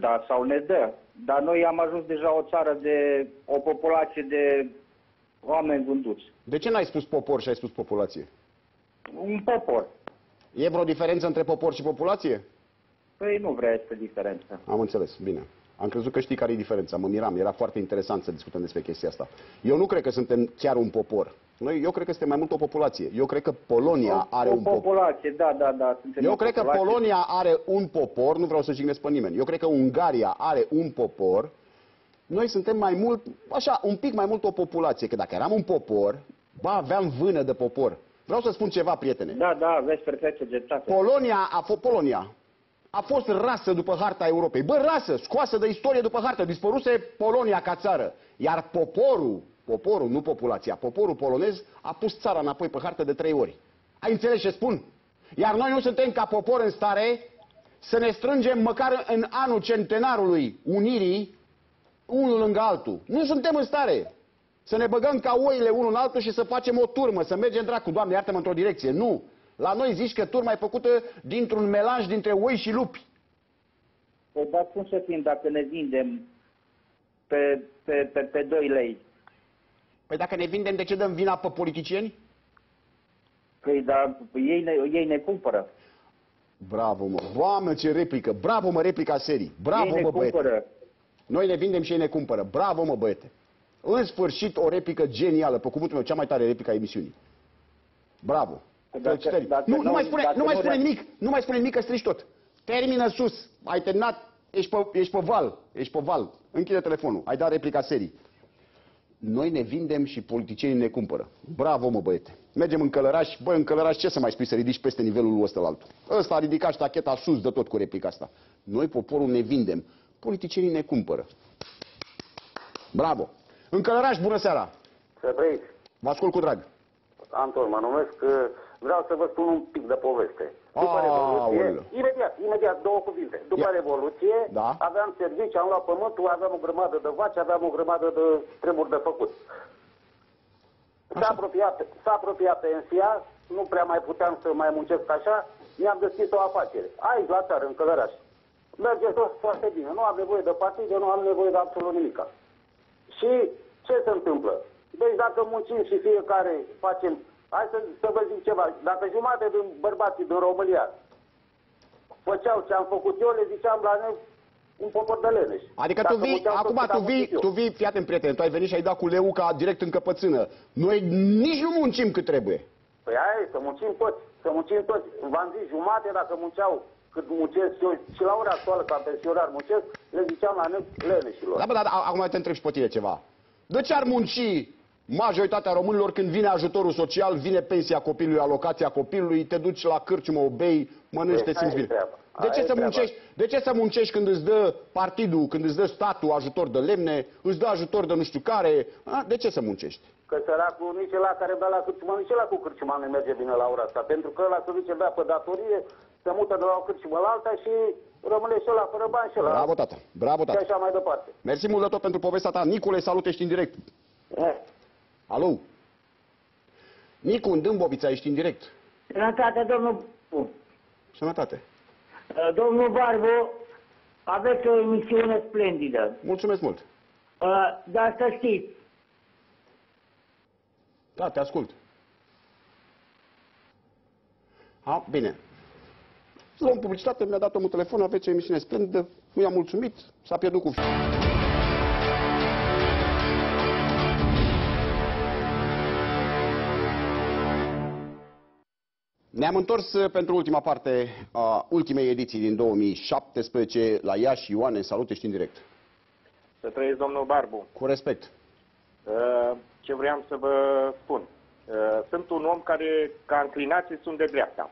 da sau ne dă. Dar noi am ajuns deja o țară de o populație de oameni vânduți. De ce n-ai spus popor și ai spus populație? Un popor. E vreo diferență între popor și populație? Păi nu vrea este diferență. Am înțeles, bine. Am crezut că știi care e diferența, mă miram, era foarte interesant să discutăm despre chestia asta. Eu nu cred că suntem chiar un popor. Eu cred că suntem mai mult o populație. Eu cred că Polonia are un popor. O populație, da. Eu cred că Polonia are un popor, nu vreau să jignesc pe nimeni. Eu cred că Ungaria are un popor. Noi suntem mai mult, așa, un pic mai mult o populație. Că dacă eram un popor, aveam vână de popor. Vreau să spun ceva, prietene. Da, aveți perfectă dreptate. Polonia a fost rasă după harta Europei. Bă, rasă, scoasă de istorie după hartă. Dispăruse Polonia ca țară. Iar poporul, nu populația, poporul polonez a pus țara înapoi pe hartă de 3 ori. Ai înțeles ce spun? Iar noi nu suntem ca popor în stare să ne strângem măcar în anul centenarului unirii unul lângă altul. Nu suntem în stare să ne băgăm ca oile unul în altul și să facem o turmă, să mergem dracu, Doamne, iartă-mă, într-o direcție. Nu. La noi zici că turma e făcută dintr-un melanj dintre oi și lupi. Păi, dar cum să fim dacă ne vindem pe 2 lei? Păi dacă ne vindem, de ce dăm vina pe politicieni? Păi, dar ei ne cumpără. Bravo, mă. Doamne, ce replică. Bravo, mă, replica serii. Bravo, mă, băiete. Noi ne vindem și ei ne cumpără. Bravo, mă, băiete. În sfârșit, o replică genială. Pe cuvântul meu, cea mai tare replică a emisiunii. Bravo. Nu mai spune nimic că strici tot. Termină sus. Ai terminat. Ești pe val. Închide telefonul. Ai dat replica serii. Noi ne vindem și politicienii ne cumpără. Bravo, mă, băiete. Mergem în Călăraș. Băi, în Călăraș ce să mai spui, să ridici peste nivelul ăsta la altul? Ăsta a ridicat ștacheta sus de tot cu replica asta. Noi, poporul, ne vindem. Politicienii ne cumpără. Bravo. În Călăraș, bună seara. Să trăiți. Vă ascult cu drag. Anton, mă numesc. Vreau să vă spun un pic de poveste. După Revoluție, imediat, 2 cuvinte. După Revoluție, aveam servicii, am luat pământul, aveam o grămadă de vaci, aveam o grămadă de treburi de făcut. S-a apropiat pensia, nu prea mai puteam să mai muncesc așa, mi-am deschis o afacere. Aici, la țară, în Călăraș. Merge tot foarte bine. Nu am nevoie de partide, nu am nevoie de absolut nimic. Și ce se întâmplă? Deci dacă muncim și fiecare facem... Hai să vă zic ceva. Dacă jumătate din bărbații din România făceau ce am făcut eu, le ziceam la noi un popor de leneși. Adică tu vii, fii atent, prieten, tu ai venit și ai dat cu leuca direct în căpățână. Noi nici nu muncim cât trebuie. Păi aia e, să muncim toți. V-am zis, jumate dacă munceau cât muncesc eu și la ora actuală ca pensionar muncesc, le ziceam la noi leneșilor. Da, bă, dar acum te întreb și pe tine ceva. De ce ar munci majoritatea românilor când vine ajutorul social, vine pensia copilului, alocația copilului, te duci la cârciumă, o bei, mănânci, te simți bine? De ce să muncești când îți dă partidul, când îți dă statul ajutor de lemne, îți dă ajutor de nu știu care? De ce să muncești? Că săracul nici ăla care bea la cârciumă, nici ăla cu cârciuma nu merge bine la ora asta. Pentru că ăla se duce, bea pe datorie, se mută de la o cârciumă la alta și rămâne și ăla fără bani și ăla. Bravo, tată. Bravo, tată. Și așa mai departe. Mersi mult de tot pentru povestea ta. Nicule, salut, ești în direct. Alo? Nicu, în Dâmbovița, ești în direct. Sănătate, domnul... Sănătate. Domnul Barbu, aveți o emisiune splendidă. Mulțumesc mult. Dar să știți. Da, te ascult. Bine. Luăm publicitate, mi-a dat omul telefon, aveți o emisiune splendidă, nu i-am mulțumit, s-a pierdut cu... Ne-am întors pentru ultima parte a ultimei ediții din 2017 la Iași. Ioane, salut, ești în direct. Să trăiesc, domnul Barbu. Cu respect. Ce vreau să vă spun? Sunt un om care, ca înclinații, sunt de dreapta.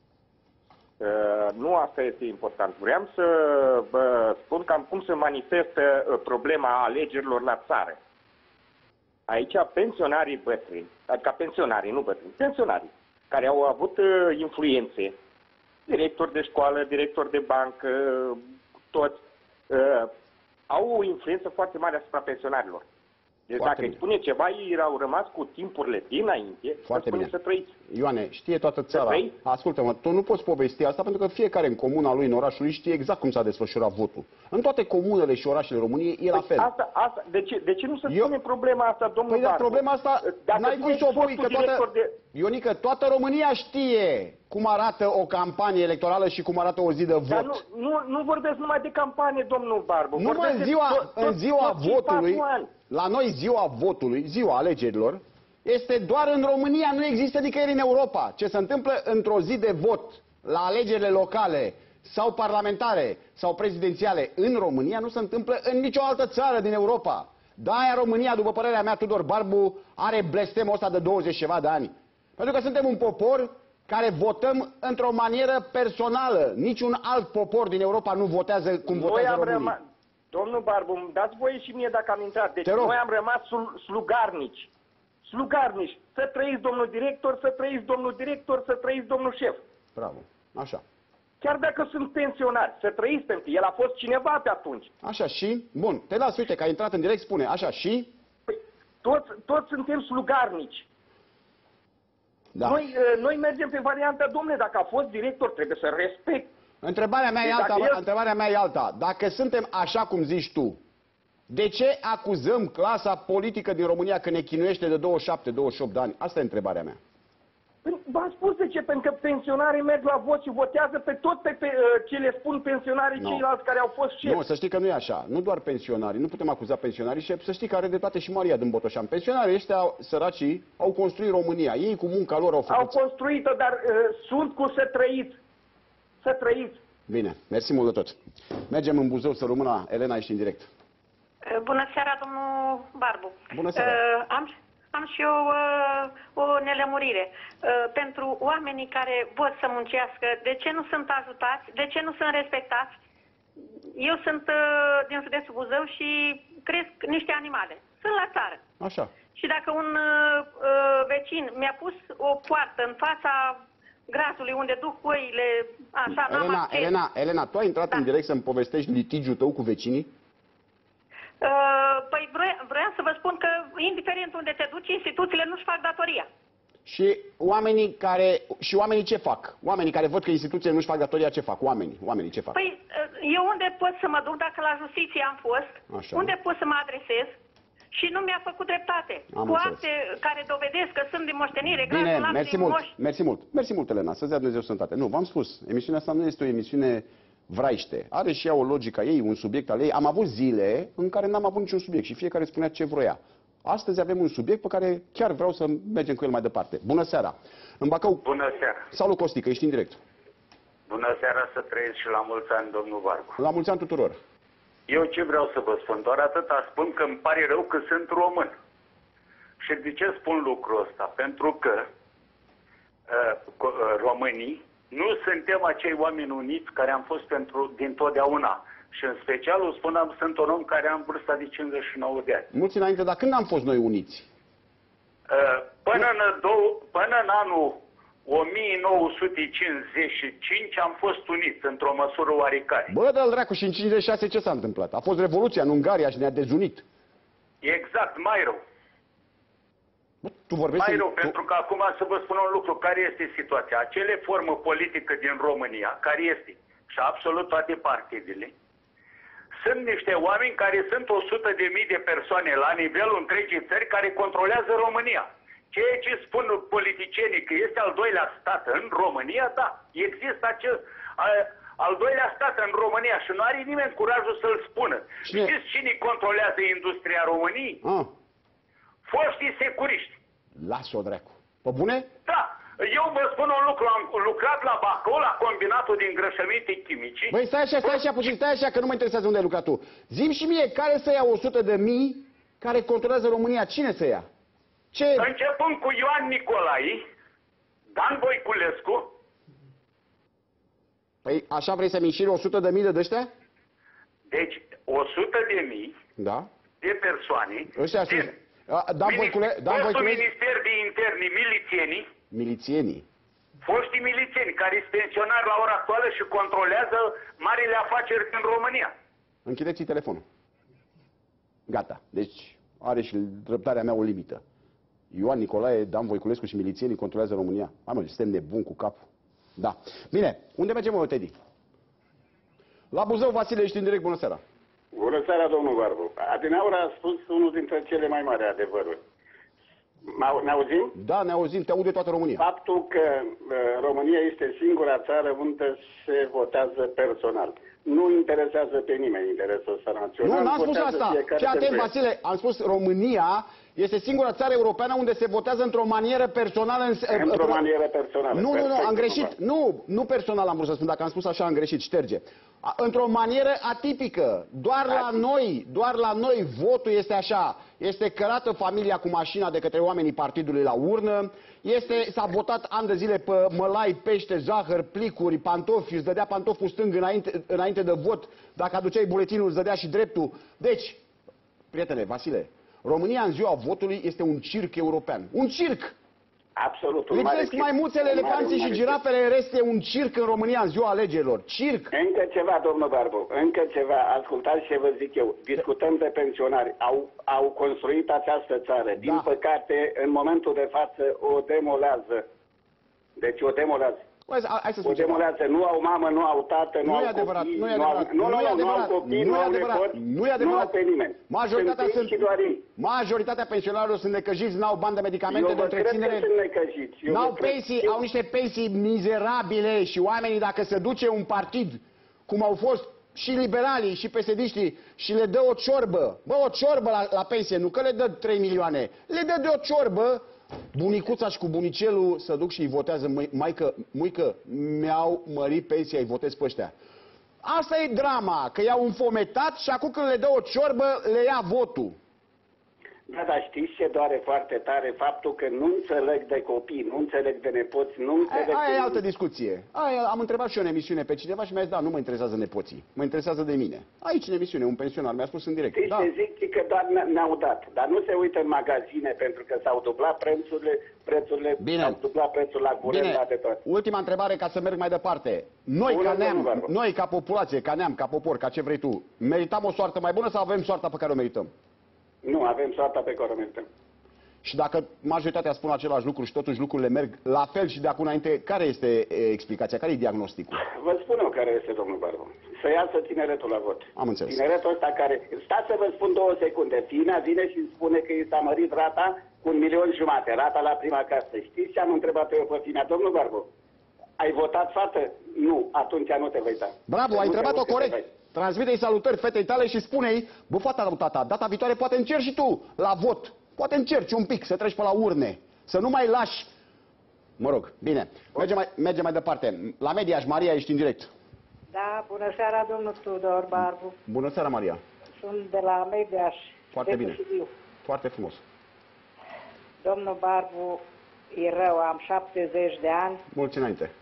Nu asta este important. Vreau să vă spun cam cum se manifestă problema alegerilor la țară. Aici pensionarii bătrâni, adică pensionarii, nu bătrâni, pensionarii, care au avut influențe, directori de școală, directori de bancă, toți, au o influență foarte mare asupra pensionarilor. Deci Foarte dacă îi bine. spune ceva, ei au rămas cu timpurile dinainte. Foarte bine. Să trăiți. Ioane, știe toată țara. trăi? Ascultă-mă, tu nu poți povesti asta pentru că fiecare în comuna lui, în orașul lui, știe exact cum s-a desfășurat votul. În toate comunele și orașele României e la fel. Asta, de ce nu se spune problema asta, domnul Păi, dar Barbu? problema asta n-ai cum să o pui, că toată... Ionică, toată România știe cum arată o campanie electorală și cum arată o zi de vot. Dar nu vorbesc numai de campanie, domnul Barbu. Numai în ziua votului, la noi ziua votului, ziua alegerilor, este doar în România, nu există nicăieri în Europa. Ce se întâmplă într-o zi de vot la alegerile locale sau parlamentare sau prezidențiale în România nu se întâmplă în nicio altă țară din Europa. De-aia România, după părerea mea, Tudor Barbu are blestemul ăsta de 20 ceva de ani. Pentru că suntem un popor care votăm într-o manieră personală. Niciun alt popor din Europa nu votează cum votează românii. Domnul Barbu, îmi dați voie și mie dacă am intrat. Deci noi am rămas slugarnici. Slugarnici. Să trăiți domnul director, să trăiți domnul director, să trăiți domnul șef. Bravo. Așa. Chiar dacă sunt pensionari, să trăiți pentru el a fost cineva pe atunci. Așa și? Bun. Te las, uite, că ai intrat în direct, spune. Așa și? Păi, toți suntem slugarnici. Da. Noi mergem pe varianta, domnule, dacă a fost director, trebuie să respect. Întrebarea mea e alta. Dacă suntem așa cum zici tu, de ce acuzăm clasa politică din România că ne chinuiește de 27-28 de ani? Asta e întrebarea mea. V-am spus de ce, pentru că pensionarii merg la vot și votează pe tot pe ce le spun pensionarii ceilalți care au fost șefi. Nu, să știi că nu e așa. Nu doar pensionarii. Nu putem acuza pensionarii și să știi că are dreptate și Maria din Botoșan. Pensionarii ăștia, săracii, au construit România. Ei cu munca lor au făcut. Au construit-o, dar sunt cu să trăiți. Să trăiți. Bine, mersi mult de tot. Mergem în Buzău să rămână. Elena, ești în direct. Bună seara, domnul Barbu. Bună seara. Am și eu o nelămurire. Pentru oamenii care vor să muncească, de ce nu sunt ajutați? De ce nu sunt respectați? Eu sunt din județul Buzău și cresc niște animale. Sunt la țară. Așa. Și dacă un vecin mi-a pus o poartă în fața gradului unde duc oile, așa, n-am acces. Elena, tu ai intrat în direct să-mi povestești litigiul tău cu vecinii? Păi vreau să vă spun că, indiferent unde te duci, instituțiile nu-și fac datoria. Și oamenii ce fac? Oamenii care văd că instituțiile nu-și fac datoria, ce fac? Oamenii ce fac? Păi, eu unde pot să mă duc dacă la justiție am fost? Așa. Unde pot să mă adresez? Și nu mi-a făcut dreptate. Cu acte care dovedesc că sunt din moștenire. Bine, mersi mult, Elena, să-ți dea Dumnezeu sănătate. Nu, v-am spus, emisiunea asta nu este o emisiune vraiște. Are și ea o logică ei, un subiect al ei. Am avut zile în care n-am avut niciun subiect și fiecare spunea ce vroia. Astăzi avem un subiect pe care chiar vreau să mergem cu el mai departe. Bună seara! În Bacău... Bună seara! Salut, Costică, ești în direct. Bună seara, să trăiți și la mulți ani, domnul Barbu. La mulți ani tuturor. Eu ce vreau să vă spun? Doar atâta spun că îmi pare rău că sunt român. Și de ce spun lucrul ăsta? Pentru că românii nu suntem acei oameni uniți care am fost dintotdeauna. Și în special, o spunem, sunt un om care am vârsta de 59 de ani. Mulți înainte, dar când am fost noi uniți? Până în anul 1955 am fost uniți într-o măsură oarecare. Bă, dă-l dracu, și în 56 ce s-a întâmplat? A fost Revoluția în Ungaria și ne-a dezunit. Exact, mai rău. Bă, tu vorbești pentru că acum să vă spun un lucru. Care este situația? Acele formă politică din România, care este, și absolut toate partidele, sunt niște oameni care sunt 100.000 de persoane la nivelul întregii țări care controlează România. Ceea ce spun politicienii că este al doilea stat în România, da, există acest al doilea stat în România și nu are nimeni curajul să-l spună. Știți cine controlează industria României? Foștii securiști. Lasă-o, dracu. Pe bune? Da. Eu vă spun un lucru. Am lucrat la Bacău, la combinatul de îngrășăminte chimice. Băi, stai așa puțin, că nu mă interesează unde ai lucrat tu. Zi-mi și mie, care să ia 100.000 care controlează România? Cine să ia? Ce? Începând cu Ioan Nicolai, Dan Voiculescu. Păi așa vrei să-mi înșiri 100.000 de ăștia? Deci 100.000 de persoane. Ăștia sunt. Fostul Minister de Interni, milițienii. Foștii milițieni care sunt pensionari la ora actuală și controlează marile afaceri din România. Închideți-i telefonul. Gata. Deci are și răbdarea mea o limită. Ioan Nicolae, Dan Voiculescu și milițienii controlează România. Mă, suntem nebuni cu capul. Da. Bine, unde mergem, mă, Teddy? La Buzău, Vasile, ești în direct, bună seara. Bună seara, domnul Barbu. Adineaur a spus unul dintre cele mai mari adevăruri. Ne auzim? Da, ne auzim, te aude toată România. Faptul că România este singura țară unde se votează personal. Nu interesează pe nimeni interesul ăsta național. Nu, n-am spus asta. Fii atent, Vasile, am spus România este singura țară europeană unde se votează într-o manieră personală. Într-o manieră personală. Nu, am greșit. Nu personal am vrut să spun, dacă am spus așa am greșit, șterge. Într-o manieră atipică. Doar la noi votul este așa. Este cărată familia cu mașina de către oamenii partidului la urnă. S-a votat ani de zile pe mălai, pește, zahăr, plicuri, pantofi, îți dădea pantoful stâng înainte de vot. Dacă aduceai buletinul, îți dădea și dreptul. Deci, prietene, Vasile, România în ziua votului este un circ european. Un circ! Absolut. Lipsesc maimuțele, elefanții și girafele, în rest e un circ în România în ziua alegerilor. Circ! Încă ceva, domnul Barbu, încă ceva. Ascultați ce vă zic eu. Discutăm de pensionari. Au construit această țară. Din păcate, în momentul de față, o demolează. Deci o demolează. Hai să spun o demolează. Nu au mamă, nu au tată, nu au copii. Nu e adevărat. Nu au copii, nu au nepoți, nu au pe nimeni. Majoritatea pensionarilor sunt necăjiți, n-au bani de medicamente, de întreținere. N-au pensii, au niște pensii mizerabile și oamenii, dacă se duce un partid, cum au fost și liberalii și PSD-știi, și le dă o ciorbă, o ciorbă la pensie, nu că le dă 3 milioane, le dă de o ciorbă, bunicuța și cu bunicelul să duc și îi votează, muică, mi-au mărit pensia, îi votez pe ăștia. Asta e drama, că i-au înfometat și acum când le dă o ciorbă, le ia votul. Da, dar știți ce doare foarte tare? Faptul că nu înțeleg de copii, nu înțeleg de nepoți, nu înțeleg Aia e altă discuție. Am întrebat și eu în emisiune pe cineva și mi-a zis, da, nu mă interesează nepoții, mă interesează de mine. Aici în emisiune, un pensionar mi-a spus în direct. Știți ce zic? Că doar ne-au dat, dar nu se uită în magazine pentru că s-au dublat prețurile, s-au dublat prețul la curent, de tot. Ultima întrebare ca să merg mai departe. Noi ca populație, ca neam, ca popor, ca ce vrei tu, merităm o soartă mai bună sau avem soarta pe care o merităm? Nu, avem soarta pe care o merităm. Și dacă majoritatea spun același lucru și totuși lucrurile merg la fel și de acum înainte, care este explicația? Care e diagnosticul? Vă spun eu care este, domnul Barbu. Să iasă tineretul la vot. Am înțeles. Tineretul ăsta care... Stați să vă spun 2 secunde. Fina vine și spune că i s-a mărit rata cu 1,5 milion, rata la prima casă. Știți ce am întrebat eu pe Fina? Domnul Barbu, ai votat, fată? Nu, atunci nu te vei da. Bravo, ai întrebat-o corect. Transmite-i salutări fetei tale și spune-i, bă, fata lui tata, data viitoare poate încerci și tu la vot. Poate încerci un pic să treci pe la urne. Să nu mai lași. Mă rog, bine. Mergem mai departe. La Mediaș, Maria, ești în direct. Da, bună seara, domnul Tudor Barbu. Bună seara, Maria. Sunt de la Mediaș. Foarte bine. Foarte frumos. Domnul Barbu, e rău, am 70 de ani. Mulți înainte.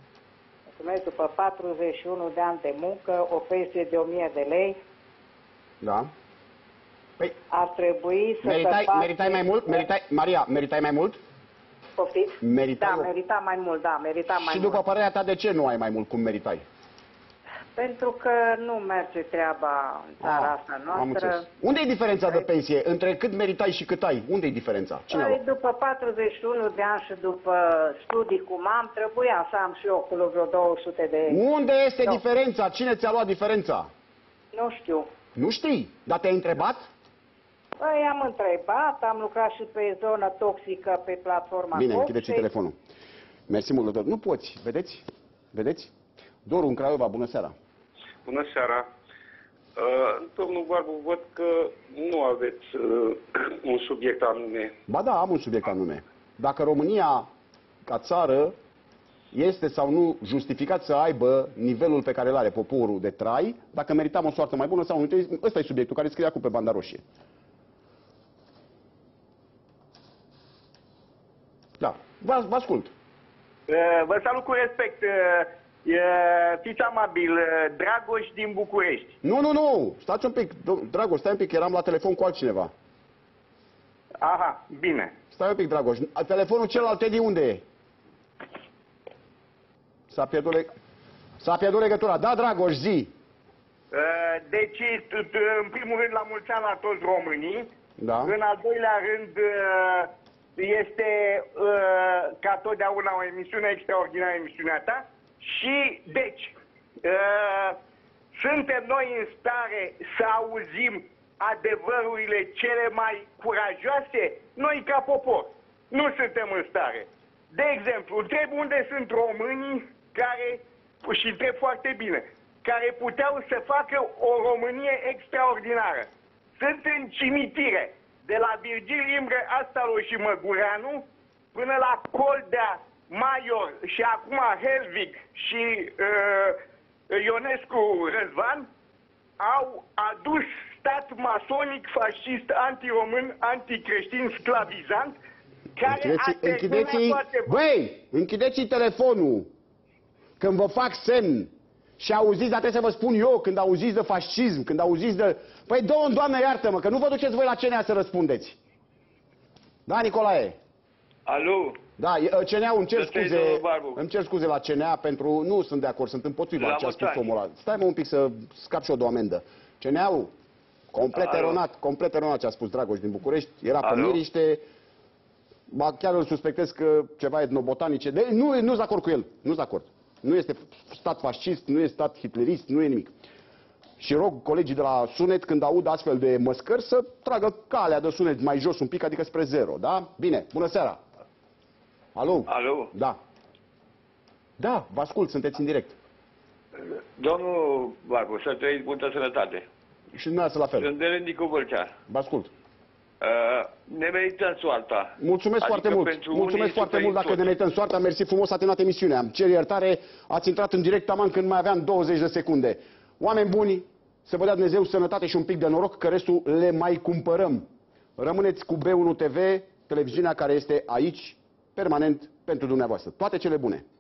După 41 de ani de muncă, o pensie de 1000 de lei. Da. Păi, ar trebui să meritai mai mult? Maria, meritai mai mult? Poftiți? Da, merita mai mult, da, merita mai mult. Și după părerea ta, de ce nu ai mai mult cum meritai? Pentru că nu merge treaba în țara asta noastră. Unde e diferența de pensie? Între cât meritai și cât ai? Unde e diferența? După 41 de ani și după studii cum am, trebuia să am și eu cu vreo 200 de... Unde este diferența? Cine ți-a luat diferența? Nu știu. Nu știi? Dar te-ai întrebat? Păi am întrebat, am lucrat și pe zonă toxică pe platforma. Bine, închideți telefonul. Mersi mult, doctor. Nu poți, vedeți? Vedeți? Doru în Craiova, bună seara. Bună seara. Domnul Barbu, văd că nu aveți un subiect anume. Ba da, am un subiect anume. Dacă România, ca țară, este sau nu justificat să aibă nivelul pe care îl are poporul de trai, dacă meritam o soartă mai bună sau nu. Ăsta e subiectul care scrie acum pe banda roșie. Da, vă ascult. Vă salut cu respect. Fiți amabil, Dragoș din București. Nu, stați un pic, Dragoș, stai un pic, eram la telefon cu altcineva. Aha, bine. Stai un pic, Dragoș, telefonul celălalt de unde e? S-a pierdut legătura. Da, Dragoș, zi. Deci, în primul rând, la mulți ani la toți românii. Da. În al doilea rând, este ca totdeauna o emisiune extraordinară, emisiunea ta. Și, deci, suntem noi în stare să auzim adevărurile cele mai curajoase? Noi ca popor nu suntem în stare. De exemplu, întreb unde sunt românii care, și întreb foarte bine, care puteau să facă o Românie extraordinară. Sunt în cimitire, de la Virgil Imre, Astalo și Măgureanu, până la Coldea, Maior și acum Helvig și Ionescu Răzvan, au adus stat masonic, fascist, antiromân, anticreștin, sclavizant, care închideți telefonul când vă fac semn și auziți, dar trebuie să vă spun eu, când auziți de fascism, când auziți de... Păi, Doamne, iartă-mă, că nu vă duceți voi la CNA să răspundeți. Da, Nicolae? Alo? Da, CNA-ul îmi cer scuze la CNA pentru... Nu sunt de acord, sunt împotriva ce a spus omul ăla. Stai-mă un pic să scap și eu de o amendă. CNA-ul, complet eronat ce a spus Dragoș din București, era pe miriște, chiar îl suspectez că ceva etnobotanice, nu sunt de acord cu el, nu sunt de acord. Nu este stat fascist, nu este stat hitlerist, nu e nimic. Și rog colegii de la sunet, când aud astfel de măscări, să tragă calea de sunet mai jos un pic, adică spre zero, da? Bine, bună seara! Alo? Alo? Da. Da, vă ascult, sunteți în direct. Domnul Barbu, să trăiți multă sănătate. Și dumneavoastră la fel. Sunt de Rândicu Vâlcea. Vă ascult. Ne merităm soarta. Mulțumesc foarte mult. Mulțumesc foarte mult dacă ne merităm soarta. Mersi frumos, a terminat emisiunea. Îmi cer iertare, ați intrat în direct taman când mai aveam 20 de secunde. Oameni buni, să vă dea Dumnezeu sănătate și un pic de noroc, că restul le mai cumpărăm. Rămâneți cu B1 TV, televiziunea care este aici, permanent, pentru dumneavoastră. Toate cele bune!